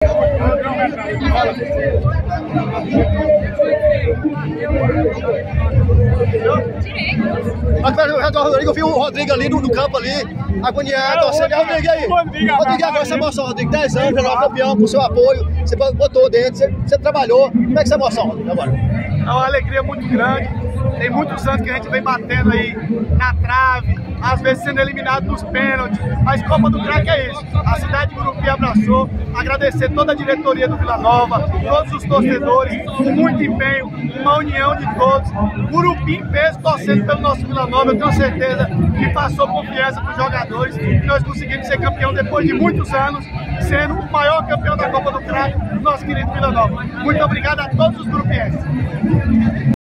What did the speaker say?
Rodrigo, eu vi o Rodrigo ali no campo ali, agoniado, torcendo. Rodrigo, e aí? Rodrigo, agora essa emoção, Rodrigo, 10 anos, melhor campeão, com seu apoio, você botou dentro, você trabalhou, como é que essa emoção agora? É uma alegria muito grande, tem muitos anos que a gente vem batendo aí na trave, às vezes sendo eliminado nos pênaltis, mas Copa do Craque é isso, a cidade de Gurupi abraçou, agradecer toda a diretoria do Vila Nova, todos os torcedores, com muito empenho, uma união de todos, Gurupi em peso torcendo pelo nosso Vila Nova, eu tenho certeza que passou confiança para os jogadores e nós conseguimos ser campeão depois de muitos anos, sendo o maior campeão da Copa do Craque, nosso querido Vila Nova. Muito obrigado a todos os grupienses.